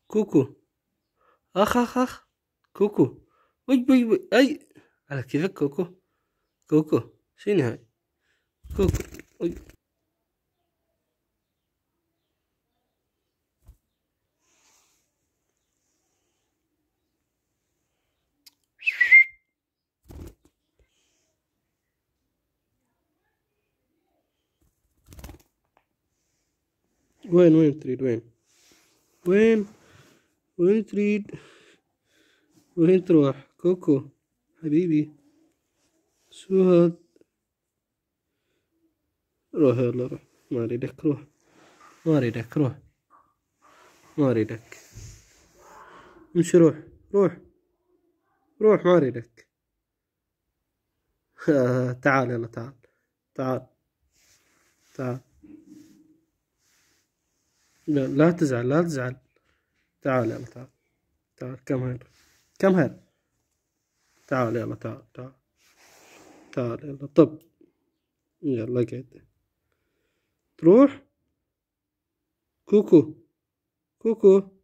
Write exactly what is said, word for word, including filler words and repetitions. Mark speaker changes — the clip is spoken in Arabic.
Speaker 1: كوكو. اخ اخ اخ. كوكو. وي وي وي اي. على كيفك كوكو. كوكو شنو هاي؟ كوكو. وي. وين وين تريد وين؟ وين وين تريد؟ وين تروح كوكو حبيبي؟ شو هاد؟ روح يلا روح. ما اريدك روح. ما اريدك روح. ما اريدك. امشي روح. روح. روح ما اريدك. تعال يلا تعال. تعال. تعال. لا, لا تزعل لا تزعل. تعال يلا تعال. تعال كم هير. كم هير. تعال يلا تعال تعال. تعال يلا طب. يلا قعد. تروح. كوكو. كوكو.